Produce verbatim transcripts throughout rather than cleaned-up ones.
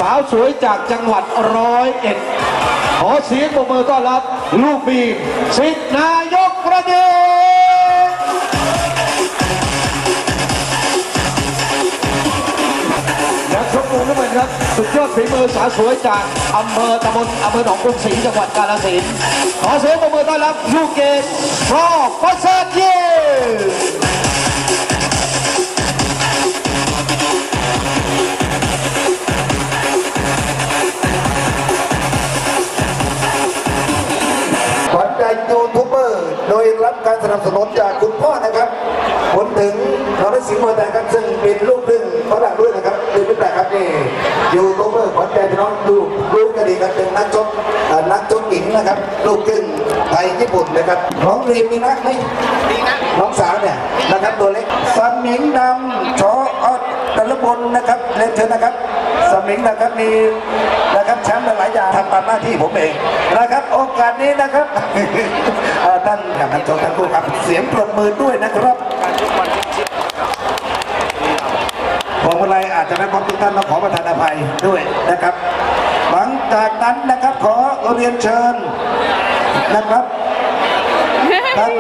าวสวยจากจังหวัดร้อยเอ็ดขอเสียงปรบมือต้อนรับลูกบีมศิษย์นายกประเดชและชมรมน้ำเงินครับสุดยอดฝีมือสาวสวยจากอำเภอตำบลอำเภอหนองกรุงศรีจังหวัดกาฬสินธุ์ขอเสียงปรบมือต้อนรับลูกเกศพรประเสริฐเยี่ยยูทูบเบอร์โดยรับการสนับสนุนจากคุณพ่อนะครับผลถึงเราได้สิงห์มวยไทยครับซึ่งเป็นลูกครึ่งฝรั่งด้วยนะครับเป็นพิแต่ครับนี่ยูทูบเบอร์ขวัญใจพี่น้องดูรู้กันดีกันเป็นนักชกนักชกหญิงนะครับลูกครึ่งไทยญี่ปุ่นนะครับน้องรีมมีนะไหมมีนะน้องสาวเนี่ยนะครับตัวเล็กสมิงดำชออดตะลุบลนะครับเล่นเชิญนะครับสมิงนะครับมีนะครับแชมป์หลายอย่างทำตามหน้าที่ผมเองนะครับโอกาสนี้นะครับท่านกับท่านโจทั้งคู่ครับเสียงปรบมือด้วยนะครับผมอะไรอาจจะไม่พบทุกท่านต้องขอประทานอภัยด้วยนะครับหลังจากนั้นนะครับขอเรียนเชิญนะครับท่าน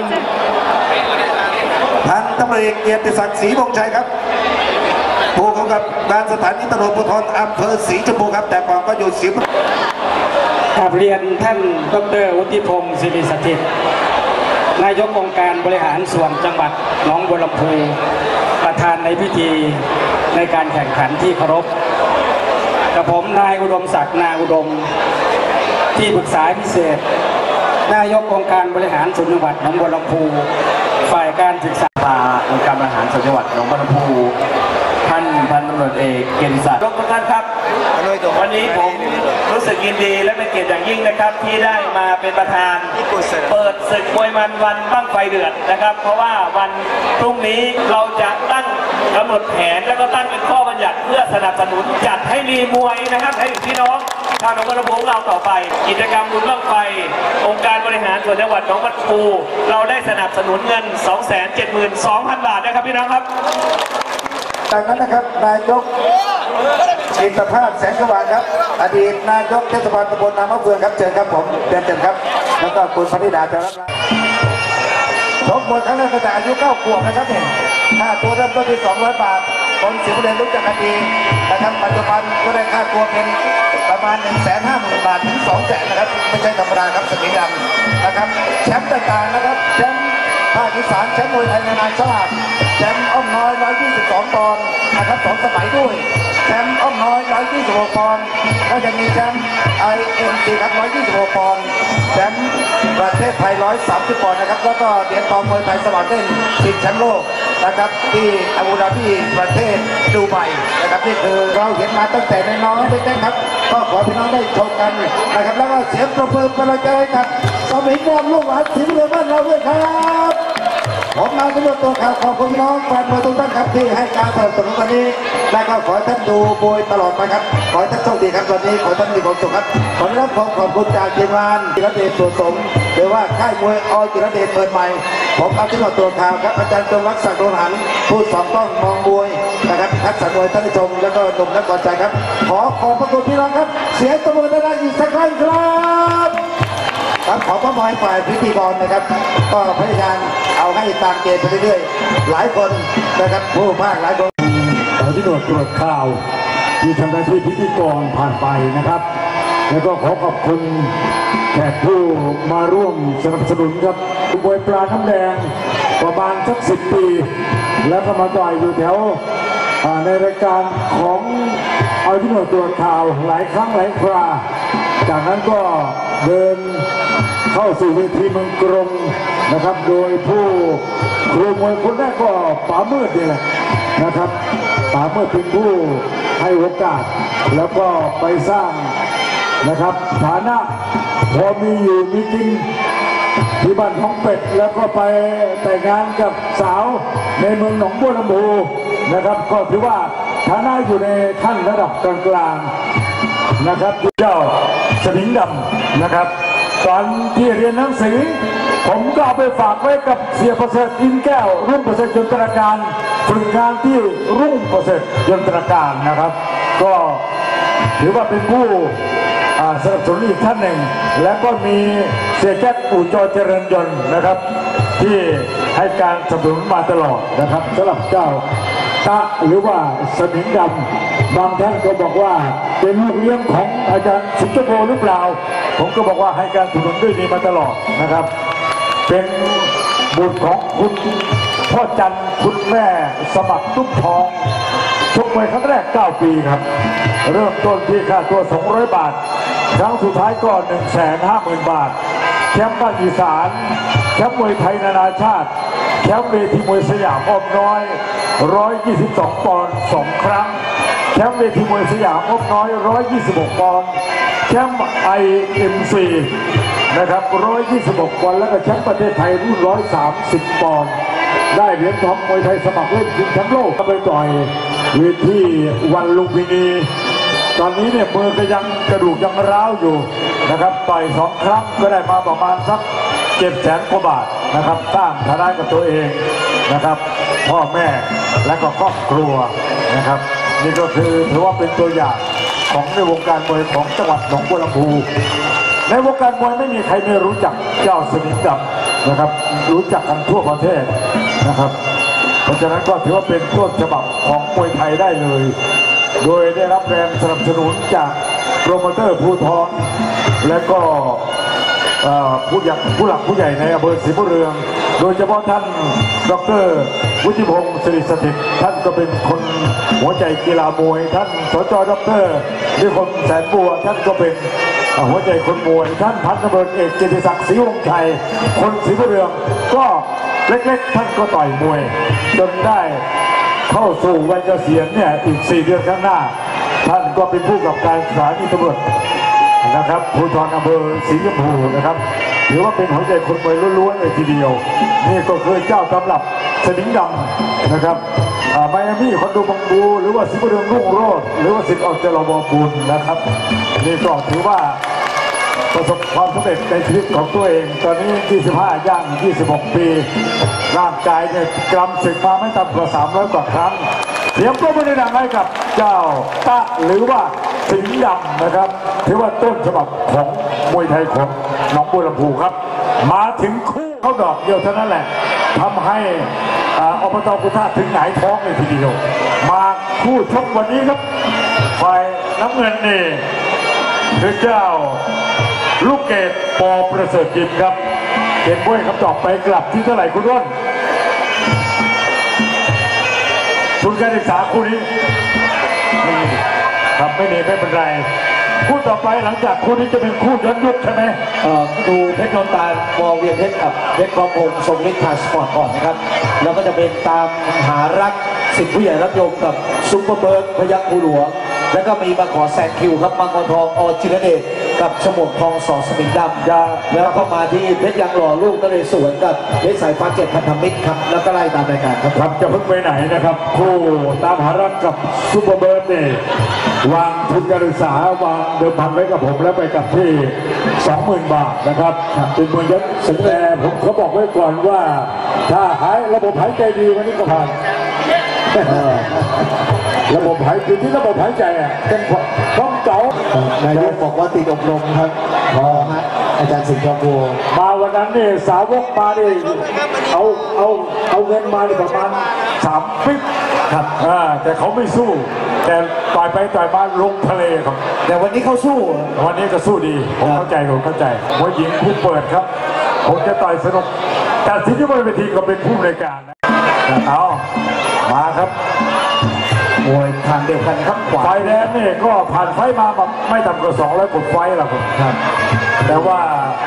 พันตำรวจเอกเกียรติศักดิ์ศรีวงชัยครับผู้กำกับการสถานีตำรวจภูธรอำเภอศรีชมพูครับแต่ก่อนก็อยู่ศรีกราบเรียนท่านดร.วุฒิพงศ์ศิริสถิตนายกองค์การบริหารส่วนจังหวัดหนองบัวลำพูประธานในพิธีในการแข่งขันที่เคารพกับผมนายอุดมศักดิ์นาอุดมที่ปรึกษาพิเศษนายกองค์การบริหารส่วนจังหวัดหนองบัวลำพูฝ่ายการศึกษาองค์การบริหารส่วนจังหวัดหนองบัวลำพูท่านพันตำรวจเอกเกียรติศักดิ์ทุกท่านครับวันนี้ผมรู้สึกยินดีและเป็นเกียรติอย่างยิ่งนะครับที่ได้มาเป็นประธานเปิดศึกมวยมันวันบั้งไฟเดือดนะครับเพราะว่าวันพรุ่งนี้เราจะตั้งกำหนดแผนและก็ตั้งเป็นข้อบัญญัติเพื่อสนับสนุนจัดให้มีมวยนะครับให้พี่น้องชาวหนองบัวลำพูเราต่อไปกิจกรรมบุญบั้งไฟองค์การบริหารส่วนจังหวัดหนองบัวลำพูเราได้สนับสนุนเงิน สองแสนเจ็ดหมื่นสองพัน บาทนะครับพี่น้องครับจากนั้นนะครับนายกอินทภาพแสงสว่างครับอดีตนายกเทศบาลตำบลนามะเฟืองครับเชิญครับผมเดินเชิญครับแล้วก็คุณพนิดาจะรับชกมวยครั้งแรกตั้งแต่อายุเก้าขวบนะครับเนี่ยค่าตัวเริ่มต้นที่สองร้อยบาทคนสิวเดนรู้จักกันดีนะครับปัจจุบันก็ได้ค่าตัวเป็นประมาณหนึ่งแสนห้าหมื่นบาทถึงสองแสนนะครับไม่ใช่ธรรมดาครับสมิงดำนะครับแชมป์ต่างๆนะครับแชมป์ภาคอีสานแชมป์มวยไทยนานาชาติแชมป์อ้อมน้อยร้อยยี่สิบสองปอนด์นะครับสองสมัยด้วยแชมป์อ้อมน้อยร้อยยี่สิบหกปอนด์ก็จะมีแชมป์ไอเอ็มซีครับร้อยยี่สิบหกปอนด์แชมป์ประเทศไทยร้อยสามสิบปอนด์นะครับแล้วก็เหรียญทองมวยไทยสมัครเล่นชิงแชมป์โลกนะครับที่อาบูดาบีประเทศดูไบนะครับนี่คือเราเห็นมาตั้งแต่ในน้องเล็กๆครับก็ขอพี่น้องได้ชมกันนะครับแล้วก็เสียงปรบมือเป็นกำลังใจให้กับสมิงดำลูกหลานสิงห์เรือบ้านเราด้วยครับผมนายตำรวจตัวข่าวขอบคุณน้องแฟนมวยทุกท่านครับที่ให้การสนับสนุนวันนี้และก็ขอให้ท่านดูมวยตลอดไปครับขอให้ท่านโชคดีครับวันนี้ขอให้ท่านมีความสุขครับขอรับความขอบคุณจากทีมงานจิรเดชตัวสมหรือว่าค่ายมวยอจิรเดชเปิดใหม่ผมเอาที่ตำรวจตัวข่าวครับอาจารย์จงรักษาโดนหันผู้สองต้องมองมวยนะครับทักษะมวยท่านผู้ชมแล้วก็หนุ่มนักบอลใจครับขอขอบพระคุณพี่น้องครับเสียงตบมือได้อีกสักครั้งครับครับขอพระมอยฝ่ายพิธีกรนะครับก็พยายามเอาให้ตามเกณฑ์ไปเรื่อยๆหลายคนนะครับผู้ภาคหลายคนเราที่ตรวจตรวจข่าวที่ทำหน้าที่พิธีกรผ่านไปนะครับแล้วก็ขอขอบคุณแขกผู้มาร่วมสนับสนุนครับมวยปลาน้ำแดงประมาณสักสิบปีแล้วก็มาต่อยอยู่แถวในรายการของเอาที่ตรวจข่าวหลายครั้งหลายคราจากนั้นก็เดินเข้าสู่เวทีเมืองกรุงนะครับโดยผู้ครูมวยคนแรกก็ป๋ามืดนี่แหละนะครับป๋ามืดเป็นผู้ให้โอกาสแล้วก็ไปสร้างนะครับฐานะพอมีอยู่มีกินที่บ้านของเป็ดแล้วก็ไปแต่งงานกับสาวในเมืองหนองบัวลำพูนะครับก็ถือว่าฐานะอยู่ในขั้นระดับกลางๆนะครับเจ้าสมิงดำนะครับตอนที่เรียนหนังสือผมก็เอาไปฝากไว้กับเสียประเสริฐอินแก้วรุ่งประเสริฐยนตราการฝึกงานที่รุ่งประเสริฐยนตราการนะครับก็ถือว่าเป็นผู้สนับสนุนอีกท่านหนึ่งและก็มีเสียแจ็คอู่จอเจริญยนต์นะครับที่ให้การสนับสนุนมาตลอดนะครับสำหรับเจ้าตะหรือว่าสมิงดำบางท่านก็บอกว่าเป็นลูกเลี้ยงของอาจารย์สิงคโปร์หรือเปล่าผมก็บอกว่าให้การสนับสนุนด้วยดีมาตลอดนะครับเป็นบุตรของคุณพ่อจันทร์คุณแม่สมัครตุ้มทองชกมวยครั้งแรกเก้าปีครับเริ่มต้นที่ค่าตัวสองร้อยบาทครั้งสุดท้ายก็ หนึ่งแสนห้าหมื่น บาทแชมป์ภาคอีสานแชมป์มวยไทยนานาชาติแชมป์เวทีมวยสยามอ้อมน้อยหนึ่งร้อยยี่สิบสองปอนด์สองครั้งแชมป์เวทีมวยสยามอ้อมน้อยหนึ่งร้อยยี่สิบหกปอนด์แชมป์ ไอ เอ็ม ซี นะครับหนึ่งร้อยยี่สิบหกปอนด์แล้วก็แชมป์ประเทศไทยรุ่นหนึ่งร้อยสามสิบปอนด์ได้เหรียญทองมวยไทยสมัครเล่นชิงแชมป์โลกก็ไปต่อยเวทีวันลุมพินีตอนนี้เนี่ยมือก็ยังกระดูกยังร้าวอยู่นะครับต่อยสองครั้งก็ได้มาประมาณสักเจ็ดแสนกว่าบาทนะครับสร้างฐานะกับตัวเองนะครับพ่อแม่และก็ครอบครัวนะครับนี่ก็คือถือว่าเป็นตัวอย่างของในวงการมวยของจังหวัดหนองบัวลำพูในวงการมวยไม่มีใครไม่รู้จักเจ้าสมิงดำนะครับรู้จักกันทั่วประเทศนะครับเพราะฉะนั้นก็ถือว่าเป็นต้นฉบับของมวยไทยได้เลยโดยได้รับแรงสนับสนุนจากโปรโมเตอร์ภูทรและก็ผู้ใหญ่ผู้หลักผู้ใหญ่ในอำเภอศรีบุญเรืองโดยเฉพาะท่านดร.วุฒิพงศ์สิริสถิตท่านก็เป็นคนหัวใจกีฬามวยท่านสจ.ดร.นิคมแสนบัวท่านก็เป็นหัวใจคนมวยท่านพันตำรวจเอกเกียรติศักดิ์ศรีวงศ์ชัยคนศรีบุญเรืองก็เล็กๆท่านก็ต่อยมวยจนได้เข้าสู่วัยเกษียณเนี่ยอีกสี่เดือนข้างหน้าท่านก็เป็นผู้กับการสถานีตำรวจนะครับภูธรอำเภอศรีชมพูนะครับถือว่าเป็นหัวใจคนมวยล้วนๆเลยทีเดียวนี่ก็คือเจ้าตำรับสมิงดำนะครับไมอามี่คอนโดบังบูหรือว่าศรีบุญเรืองรุ่งโรจน์หรือว่าสิทธิ์ออกจรบบุญนะครับนี่ก็ถือว่าประสบความสำเร็จในชีวิตของตัวเองตอนนี้ยี่สิบห้าย่างยี่สิบหกปีร่างกายเนี่ยกลัมศึกมาไม่ต่ำกว่าสามร้อยกว่าครั้งเสียงปรบมือดังให้กับเจ้าตะหรือว่าสิงห์ดำนะครับถือว่าต้นฉบับของมวยไทยของหนองบัวลำพูครับมาถึงคู่เขาดอกเดียวเท่านั้นแหละทำให้อบต.กุท่าถึงหงายท้องเลยทีเดียวมาคู่ชกวันนี้ครับฝ่ายน้ำเงินนี่คือเจ้าลูกเกดปอประเสริฐยิมครับเป็นมวยคำตอบไปกลับที่เท่าไหร่คุณร่นทุนการศึกษาคู่นี้ครับไม่มีไม่เป็นไรคู่ต่อไปหลังจากคู่นี้จะเป็นคู่ย้อนยุคใช่ไหมดูเพชรนนตาลวอเวียนเพชรกับเพชรกองพงทรงฤทธิ์ทาสปอร์ตก่อนนะครับแล้วก็จะเป็นตามหารักสิทธิผู้ใหญ่รับยมกับซุปเปอร์เบิร์ดพยัคฆ์ภูหลวงแล้วก็มีมาขอแซงคิวครับมังกรทองอจิรเดชกับฉมวกทองสอสมิงดำแล้วก็มาที่เพชรยางหล่อลูกก็เลยสวนกับเพชรสายฟ้าเจ็ดพันธมิตรครับแล้วก็ไล่ตามรายการครับครับจะเพิ่งไปไหนนะครับคู่ตามหารักกับซุปเปอร์เบิร์ดเนี่ยวางทุนการศึกษาวางเดิมพันไว้กับผมแล้วไปกับที่ สองหมื่น บาทนะครับเป็นมวยยัดสัญญาผมเขาบอกไว้ก่อนว่าถ้าหายระบบหายใจดีวันนี้ก็ผ่านระบบหายใจที่ระบบหายใจอ่ะเป็นความเก่านายกบอกว่าติดอบรมครับพอฮะอาจารย์สิงห์ทองบัวมาวันนั้นเนี่ยสาวกมาเนี่ยเอาเอาเอาเงินมาประมาณสามปิ๊บครับอ่าแต่เขาไม่สู้แต่ต่อยไปต่อยมาลงทะเลครับแต่วันนี้เขาสู้วันนี้ก็สู้ดีผมเข้าใจผมเข้าใจมวยหญิงผู้เปิดครับผมจะต่อยสนุกแต่ที่ที่บนเวทีก็เป็นผู้บริการนะเอามาครับมวยทางเดียวกันครับไฟแดงนี่ก็ผ่านไฟมาแบบไม่ต่ำกว่าสองร้อยกว่าไฟแล้วครับแต่ว่า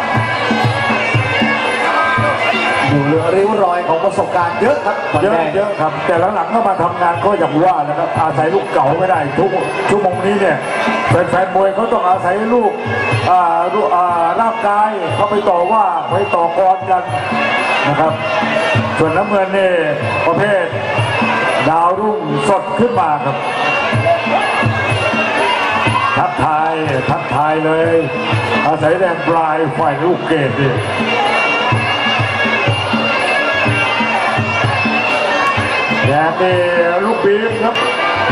อยู่เรือริ้วรอยของประสบการณ์เยอะครับเยอะเยอะครับแต่หลังๆก็มาทำงานก็อย่างว่านะครับอาศัยลูกเก่าไม่ได้ทุกชั่วโมงนี้เนี่ยแฟนๆมวยเขาต้องอาศัยลูกร่างกายเขาไปต่อว่าไปต่อกรกันนะครับส่วนน้ำเงินนี่ประเภทดาวรุ่งสดขึ้นมาครับทักทายทักทายเลยอาศัยแรงปลายฝ่ายลูกเกดดิแดงนี่ลูกบีมครับ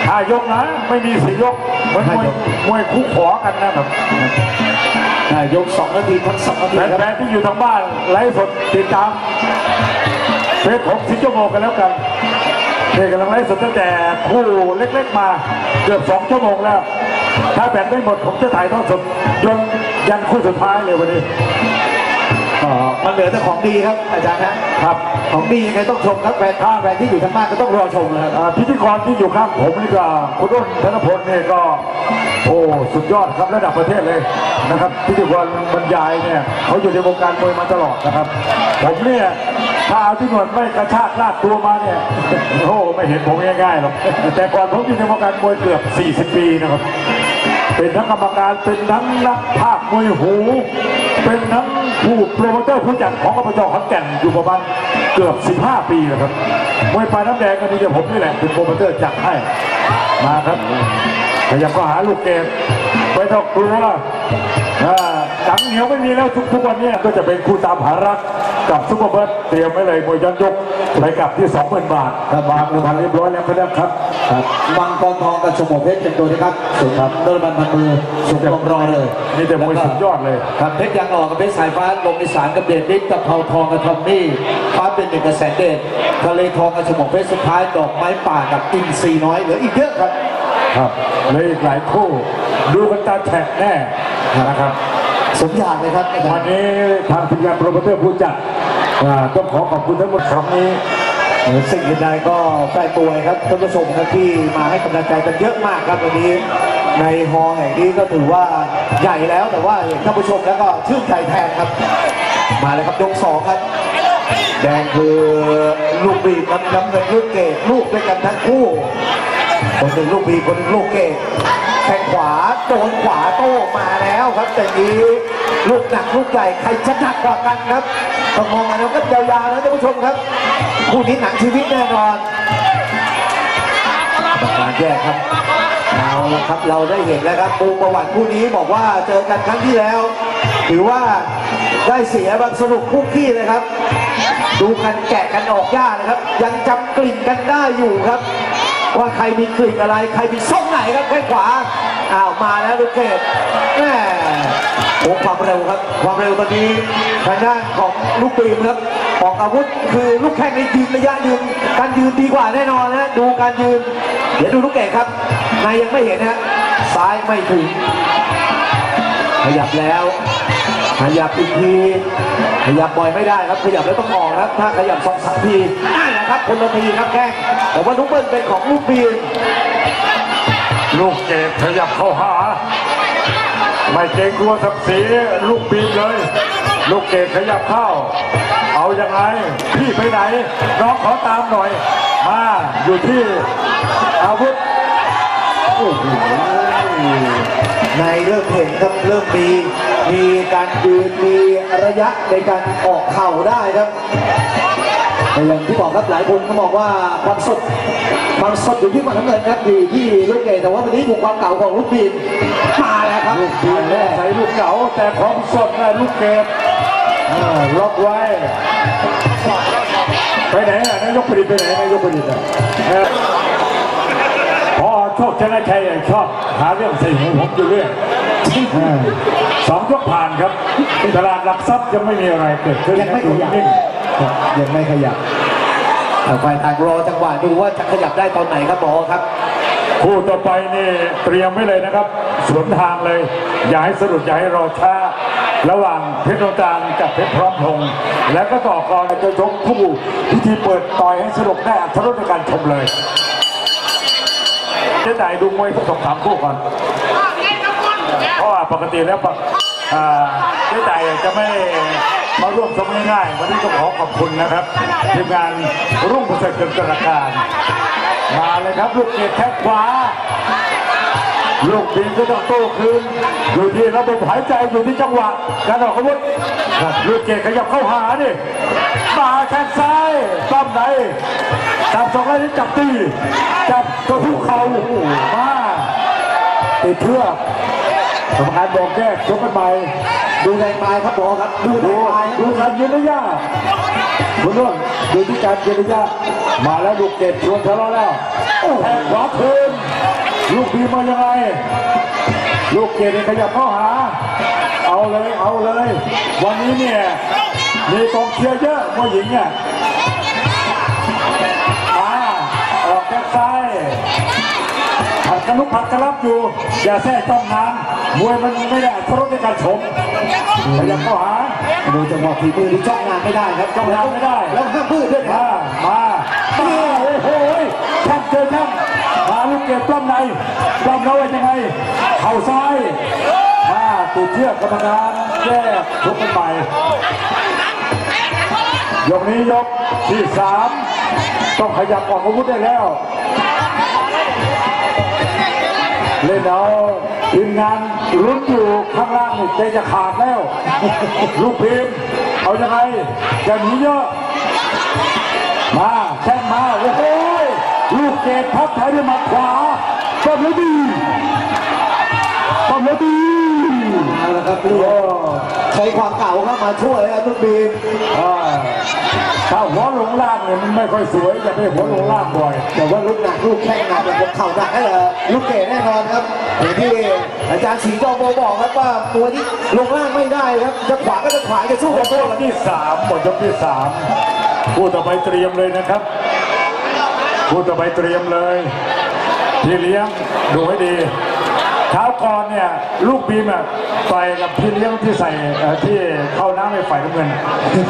ห้ายกนะไม่มีสี่ยกเหมือนมวยมวยคู่ขอกันนะครับยกสองนาทีทั้งสองนาทีครับแฟนๆที่อยู่ทางบ้านไลฟ์สดติดตามเฟซของสิชั่วโมงกันแล้วกันเด็กกำลังไลฟ์สดตั้งแต่คู่เล็กๆมาเกือบสองชั่วโมงแล้วถ้าแบตไม่หมดผมจะถ่ายทอดสดจนยันคู่สุดท้ายเลยวันนี้ก็มันเหลือแต่ของดีครับอาจารย์นะครับของดียังไงต้องชมครับแฟนข้างแฟนที่อยู่ทางบ้านก็ต้องรอชมนะครับอ่าพิธีกรที่อยู่ข้างผมนี่ก็คุณรุ่นธนพลเนี่ยก็โอ้สุดยอดครับระดับประเทศเลยนะครับพิธีกรบรรยายเนี่ยเขาอยู่ในวงการมวยมาตลอดนะครับ ผมเนี่ยถ้าเอาที่หนวดไม่กระชากลากตัวมาเนี่ยโอ้ไม่เห็นผมง่ายๆหรอกแต่ก่อนผมอยู่ในวงการมวยเกือบสี่สิบปีนะครับเป็นทั้งกรรมการเป็นทั้งนักภาคมวยหูเป็นทั้งผู้โปรโมเตอร์ผู้จัดของอบจขอนแก่นอยู่ประมาณเกือบสิบห้าปีนะครับมวยปลายน้ำแดงก็นี่เดี๋ยวผมนี่แหละเป็นโปรโมเตอร์จัดให้มาครับขยับก็หาลูกเกมไม่ต้องกลัวจังเหนียวไม่มีแล้วทุกทุกวันนี้ก็จะเป็นคู่ตามหารักกับซุปเปอร์เบิร์ดเตรียมไว้เลยมวยย้อนยกไปกับที่สองหมื่นบาทวางเงินพันเรียบร้อยแล้วครับครับมังกรทองกับชมพูเพชรเป็นตัวนะครับสุดครับโดนบันพันมือสุดลมรอเลยนี่แต่มวยสุดยอดเลยครับเพชรยางออกกับเพชรสายฟ้าลมอีสานกับเดชฤทธิ์กับเผาทองกับทอมมี่ฟ้าเป็นหนึ่งกับแสนเดชทะเลทองกับชมพูเพชรสุดท้ายดอกไม้ป่ากับอินทรีน้อยเหลืออีกเยอะครับครับเลยอีกหลายคู่ดูกันตาแฉกแน่นะครับสมญาณเลยครับวันนี้ทางทีมงานโปรโมเตอร์ผู้จัดต้องขอขอบคุณทั้งหมดครั้งนี้สิ่งอื่นใดก็แฟนมวยครับท่านผู้ชมครับที่มาให้กำลังใจกันเยอะมากครับวันนี้ในฮอลล์แห่งนี้ก็ถือว่าใหญ่แล้วแต่ว่าท่านผู้ชมแล้วก็ชื่นใจแทนครับมาเลยครับยกสองครับแดงคือลูกบีบน้ำน้ำเงินลูกเกดลูกด้วยกันทั้งคู่คนหนึ่งลูกบีบคนหนึ่งลูกเกดแข้งขวาโดนขวาโต้มาแล้วครับแต่นี้ลูกหนักลูกใหญ่ใครจะหนักกว่ากันครับต้องมองกันแล้วก็ยาวๆนะท่านผู้ชมครับคู่นี้หนังชีวิตแน่นอนประการแยกครับเอาละครับเราได้เห็นแล้วครับปูประวัติคู่นี้บอกว่าเจอกันครั้งที่แล้วถือว่าได้เสียแบบสนุกคู่ขี้เลยครับดูกันแกะกันออกยากนะครับยังจำกลิ่นกันได้อยู่ครับว่าใครมีกลิ่นอะไรใครมีส้มไหนครับแข้งขวาอ้าวมาแล้วลูกเกดแม่โอ้ความเร็วครับความเร็วตอนนี้ทางด้านของลูกปีมครับออกอาวุธคือลูกแข้งในยืนระยะยืนการยืนดีกว่าแน่นอนนะดูการยืนเดี๋ยวดูลูกเกดครับนายยังไม่เห็นนะซ้ายไม่ถึงขยับแล้วขยับอีกทีขยับบ่อยไม่ได้ครับขยับแล้วต้องออกครับถ้าขยับสองสามทีนั่นแหละครับคนละทีครับแข้งแต่ว่าลูกเบิ้ลเป็นของลูกปีมลูกเกดขยับเข้าหาไม่เกรงกลัวศักดิ์ศรีลูกปีนเลยลูกเกดขยับเข้าเอายังไงพี่ไปไหนน้องขอตามหน่อยมาอยู่ที่อาวุธโอ้โหในเริ่มเห็นครับเริ่มมีมีการยืนมีระยะในการออกเข่าได้ครับแต่อย่างที่บอกครับหลายคนเขาบอกว่าความสดความสดอยู่ที่ความน้ำเงินครับดีที่ลูกเกดแต่ว่าวันนี้ถูกความเก่าของลูกปีนมาแล้วครับลูกปีนแรกใส่ลูกเก่าแต่ความสดนะลูกเกดล็อกไว้ไปไหนอ่ะนายกประดิษฐ์ไปไหนนายกประดิษฐ์อ่ะพอโชคชนะชัยชอบหาเรื่องใส่หัวผมอยู่เรื่อยสองยกผ่านครับตลาดหลักทรัพย์ยังไม่มีอะไรเกิดขึ้นยังไม่ขยับยังไม่ขยับฝ่ายต่างรอจังหวะดูว่าจะขยับได้ตอนไหนครับหมอครับคู่ต่อไปนี่เตรียมไว้เลยนะครับสวนทางเลยอย่าให้สะดุดอย่าให้รอช้าระหว่างเพชรโนตานกับเพชรพร้อมพงษ์และก็ต่อกรจะยกคู่พิธีเปิดต่อยให้สนุกได้อัธรสในการชมเลยเจ๊ไหนดูมวยสักสองสามคู่ก่อนเพราะว่าปกติแล้วเจ๊ไหนจะไม่มาร่วมชมง่ายๆวันนี้ก็ขอขอบคุณนะครับทีมงานรุ่งประเสริฐเกิดการการมาเลยครับลูกเกดแท็กขวาลูกบินก็ต้องโต้คืนอยู่ที่ระบบหายใจอยู่ที่จังหวะการออกอาวุธลูกเกดขยับเข้าหาดิมาแข้งซ้ายปั้มไหนจับสองไม้จับตีจับตัวผู้เข่ามาติดเชือกกรรมการบอกแก้ชกกันใหม่ดูแรงปลายครับหมอครับดูดูดูการยืนระยะคุณนุ่นดูที่การยืนระยะมาแล้วลูกเกดชวนทะเลาะแล้วแทงขวาคืนลูกบีมายังไงลูกเกดขยับเข้าหาเอาเลยเอาเลยวันนี้เนี่ยมีกองเชียร์เยอะมวยหญิงเนี่ยมาออกแข้งซ้ายผัดกระลุกผัดกระลับอยู่อย่าแทรกต้องนานมวยมันไม่ได้เพราะในการชมขยับเข้าหาดูจังหวะฝีมือที่จ้องงานไม่ได้ครับจ้องงานไม่ได้แล้วห้ามพื้นด้วยมามามาโอ้โหแข้งเจอแข้งมาลูกเกดปล้ำในปล้ำแล้วยังไงเข่าซ้ายมาตูดเชือกกรรมการแก้ทุกคนใหม่ยกนี้ยกที่สามต้องขยับออกอาวุธได้แล้วเล่นเอาทีมงานลุ้นอยู่ข้างล่างนี่ใจจะขาดแล้วลูกพิมพ์เอายังไงจะหนีเยอะมาแข้งมาโอ้โหลูกเกดพับไทยด้วยหมัดขวาต้มแล้วดีต้มแล้วดีเอาละครับลูกใช้ความเก่าเข้ามาช่วยครับลูกบีมถ้าหัวลงล่างเนี่ยมันไม่ค่อยสวยจะไปหัวลงล่างบ่อยแต่ว่าลูกหนักลูกแข้งหนักแบบเข่าหนักนั่นแหละลูกเกดแน่นอนครับอย่างที่อาจารย์สิงห์จอมโบบอกครับว่าตัวที่ลงล่างไม่ได้ครับจะขวาก็จะขวาจะสู้กับโต้ยกที่สามหมดยกที่สามผู้ต่อไปเตรียมเลยนะครับผู้ต่อไปเตรียมเลยพี่เลี้ยงดูให้ดีเช้าก่อนเนี่ยลูกบีมอ่ะต่อยกับพี่เลี้ยงที่ใส่ที่เข้าน้ำในฝ่ายน้ำเงิน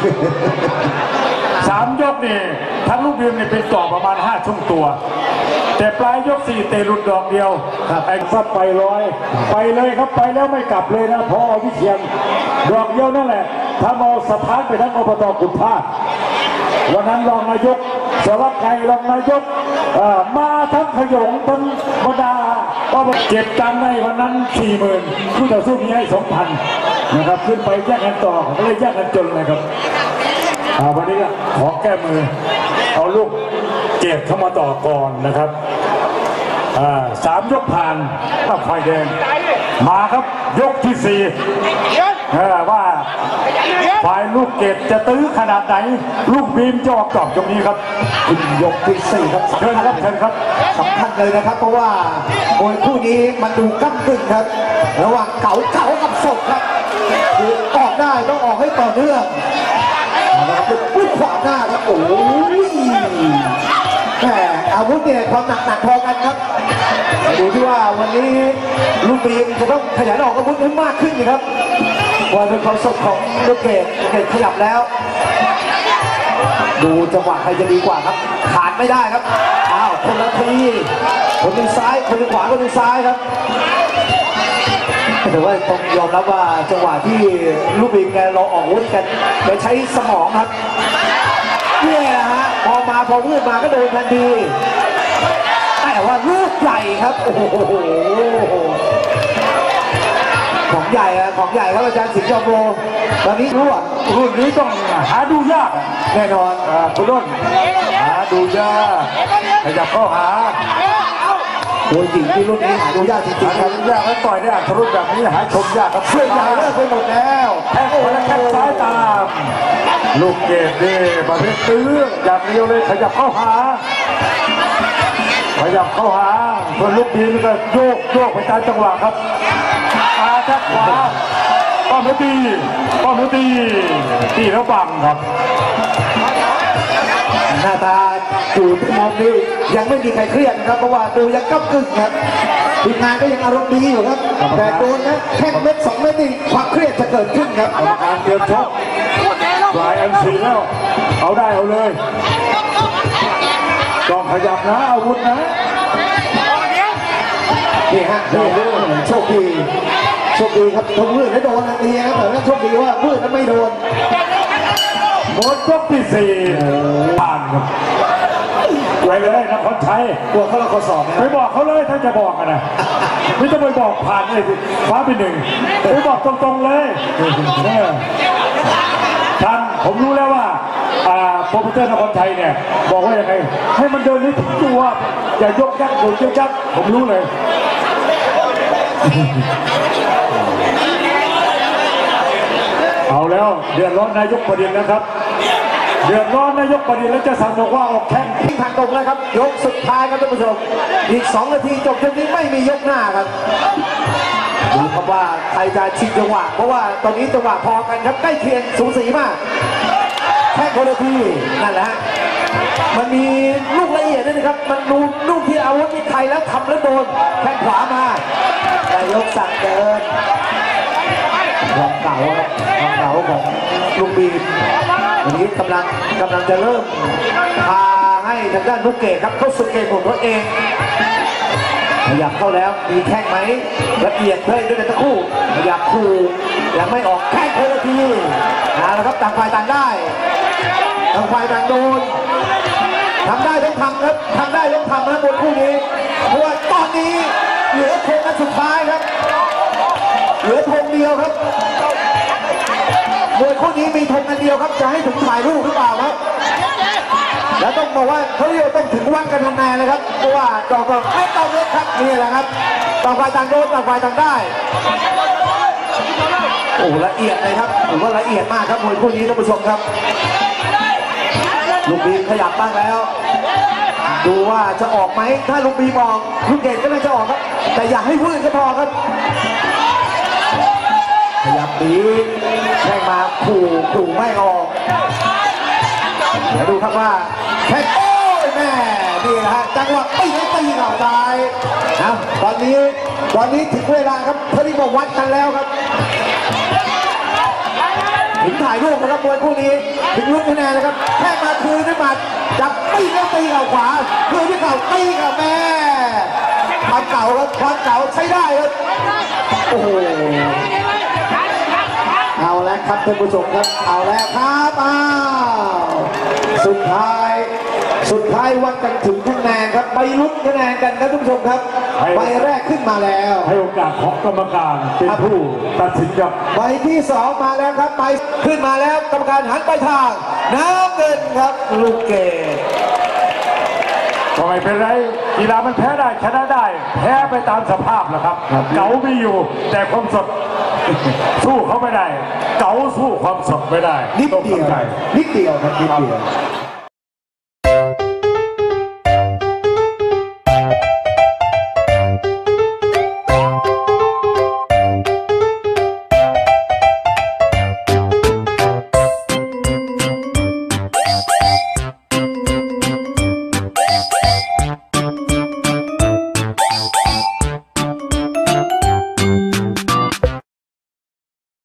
สามยกนี่ทั้งลูกบีมเนี่ยเป็นต่อประมาณห้าช่วงตัวแต่ปลายยกสี่เตะหลุดดอกเดียวไอ้ซัดไปร้อยไปเลยครับไปแล้วไม่กลับเลยนะพอวิเชียรดอกเดียวนั่นแหละถ้าเอาสถานไปทั้งอบต.กุฎพาดวันนั้นรองนายกสวัสดิ์ไก่รองนายกมาทั้งขยงทั้งบดาว่าเก็บตังค์ในวันนั้นสี่หมื่นคู่ต่อสู้มีให้สองพันนะครับขึ้นไปแยกกันต่อก็เลยแยกกันจนเลยครับวันนี้ขอแก้มือเอาลูกเก็บเข้ามาต่อก่อนนะครับสามยกผ่านก็ไฟแดงมาครับยกที่สี่ว่าฝ่ายลูกเกดจะตื้อขนาดไหนลูกบีมจะออกกรอบตรงนี้ครับยกที่สี่ครับเชิญครับเชิญครับสำคัญเลยนะครับเพราะว่ามวยคู่นี้มันดูก้ำกึ่งครับระหว่างเก๋าเก๋ากับสดครับคือออกได้ต้องออกให้ต่อเนื่องนะครับปุ๊บขวาหน้าครับโอ้ยแหมอาวุธเนี่ยความหนักหนักพอกันครับดูที่ว่าวันนี้ลูกบีมจะต้องขยันออกอาวุธให้มากขึ้นครับวันเป็นความสดของลูกเกดเกดขยับแล้วดูจังหวะใครจะดีกว่าครับขาดไม่ได้ครับอ้าวคนละทีคนหนึ่งซ้ายคนหนึ่งขวาคนหนึ่งซ้ายครับแต่ว่าต้องยอมรับว่าจังหวะที่ลูกบีมแกเราออกอาวุธกันแกใช้สมองครับเนี่ยนะฮะพอมาพอมืดมาก็โดนทันทีแต่ว่าลูกใหญ่ครับโอ้โหของใหญ่อะของใหญ่ครับอาจารย์สิงห์จอมโบตอนนี้รู้ว่ารุ่นนี้ต้องหาดูยากแน่นอนคุณรุ่นหาดูยากขยับเข้าหาโดยจริงที่รุ่นนี้หาดูยากจริงๆครับยากแล้วต่อยได้อัตรุ่นแบบนี้หาชมยากครับเพื่อนใหญ่เลิกไปหมดแล้วแข้งคนละแข้งซ้ายตามลูกเกดเด้ประเภทตื้ออย่างเดียวเลยขยับเข้าหาขยับเข้าหาส่วนลูกบีมก็โยกโยกไปตามจังหวะครับอาแท็กขวาป้อมตีป้อมตีตีแล้วบังครับหน้าตาดูที่มองนี้ยังไม่มีใครเครียดครับเพราะว่าดูยังก้ำกึ่งครับทีมงานก็ยังอารมณ์ดีอยู่ครับแต่โดนนะแค่เม็ดสองเม็ดนี่ความเครียดจะเกิดขึ้นครับกรรมการเตรียมชกปลายอันสีแล้วเอาได้เอาเลยต้องขยับนะอาวุธนะนี่ฮะนี่ฮะโชคดีโชคดีครับทงมืดไม่โดนนาทีครับแต่ว่าโชคดีว่ามืดนั้นไม่โดนหมดยกที่สี่ผ่านครับไปเลยนะคนใช้กลัวเขาเราข้อสอบไปบอกเขาเลยถ้าจะบอกกันนะไม่ต้องไปบอกผ่านเลยฟ้าเป็นหนึ่งไปบอกตรงๆเลยท่านผมรู้แล้วว่าโปรโมเตอร์นครไทยเนี่ยบอกว่าอย่างไรให้มันเดินให้ถึงตัวอย่ายกยักษ์โดดยักษ์ผมรู้เลยเอาแล้วเดือดร้อนนายกประเด็นนะครับเดือดร้อนนายกประดิษฐ์แล้วจะสั่งบอกว่าออกแข้งทิ้งทางตรงแล้วครับยกสุดท้ายครับท่านผู้ชมอีกสองนาทีจบเกมนี้ไม่มียกหน้าครับดูครับว่าใครจะชิงจังหวะเพราะว่าตอนนี้จังหวะพอกันครับใกล้เคียงสูสีมากแค่คนละทีนั่นแหละฮะมันมีลูกละเอียดด้วยนะครับมันดูลูกที่อาวุธที่ไทยแล้วทำแล้วโดนแข้งขวามานายกสั่งเดินความเก่าครับความเก่าของลูกบีมวันนี้กำลังกำลังจะเริ่มพาให้ทางด้านลูกเกดครับเข้าสู่เกมของตัวเองขยับเข้าแล้วมีแข้งไหมละเอียดเลยด้วยกันทั้งคู่ขยับคู่ยังไม่ออกแข้งคนละทีเอาละครับต่างฝ่ายต่างได้ต่างฝ่ายต่างโดนทำได้ต้องทำครับทำได้ต้องทำนะบนคู่นี้เพราะว่าตอนนี้เหลือธงอันสุดท้ายครับเหลือธงเดียวครับมวยคู่นี้มีธงอันเดียวครับจะให้ถึงถ่ายรูปหรือเปล่าครับแล้วต้องบอกว่าเขาเรียกต้องถึงวัดกันนานๆเลยครับเพราะว่าต่อก็ไม่ต้องเล็กครับนี่แหละครับต่างฝ่ายต่างโดนต่างฝ่ายต่างได้โอ้ละเอียดเลยครับถือว่าละเอียดมากครับมวยคู่นี้ท่านผู้ชมครับลูกบีมขยับบ้างแล้วดูว่าจะออกไหมถ้าลูกบีมออกลูกเกดก็น่าจะออกครับแต่อย่าให้วืดก็พอครับขยับบีแข่งมาขู่ขู่ไม่ออกเดี๋ยวดูครับว่าแข่งโอ้ยแม่นี่แหละฮะจังหวะตีแล้วตีเข่าซ้ายนะตอนนี้ตอนนี้ถึงเวลาครับเขาที่บอกวัดกันแล้วครับถึงถ่ายรูปนะครับมวยคู่นี้ถึงลุ้นคะแนนนะครับแค่มาคืนด้วยหมัดจับตีแล้วตีเข่าขวาคืนด้วยเข่าตีกับแม่ความเก่าครับความเก่าใช้ได้ครับโอ้โหเอาแล้วครับท่านผู้ชมครับเอาแล้วครับอ้าวสุดท้ายสุดท้ายวัดกันถึงคะแนนครับไปลุ้นคะแนนกันครับท่านผู้ชมครับใบแรกขึ้นมาแล้วให้โอกาสของกรรมการเป็นผู้ตัดสินครับใบที่สองมาแล้วครับใบขึ้นมาแล้วกรรมการหันไปทางน้ำเงินครับลูกเกดก็ไม่เป็นไรกีฬามันแพ้ได้ชนะได้แพ้ไปตามสภาพแหละครับเก๋ามีอยู่แต่ความสดสู้เขาไม่ได้เก๋าสู้ความสดไม่ได้นิดเดียวนิดเดียวครับนิดเดียว